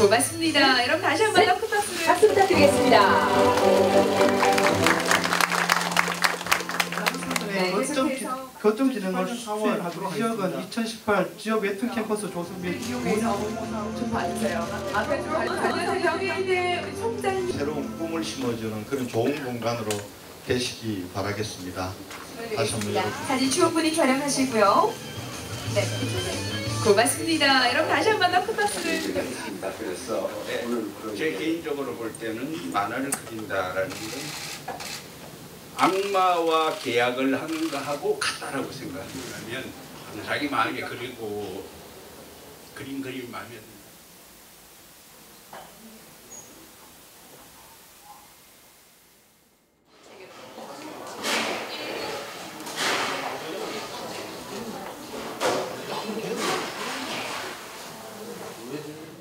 고맙습니다. 여러분 다시 한 번 더 큰 박수를 박수 부탁드리겠습니다. 교통기능을 수행하도록 지역은 2018 지역 웨트 캠퍼스 조성 및 좀 봐주세요. 앞에 좀 봐주세요. 여기 있는 총장님. 새로운 꿈을 심어주는 그런 좋은 공간으로 되시기 바라겠습니다. 다시 한번 여러분. 사진 충분히 촬영하시고요. 네. 고맙습니다. 여러분 다시 한 번 더 큰 박수를 부탁드리겠습니다. 그래서 제 개인적으로 볼 때는 만화를 그린다라는 건 악마와 계약을 하는 거하고 같다라고 생각합니다. 왜냐하면 자기 마음에 그리고 그린 그림 마음에 왜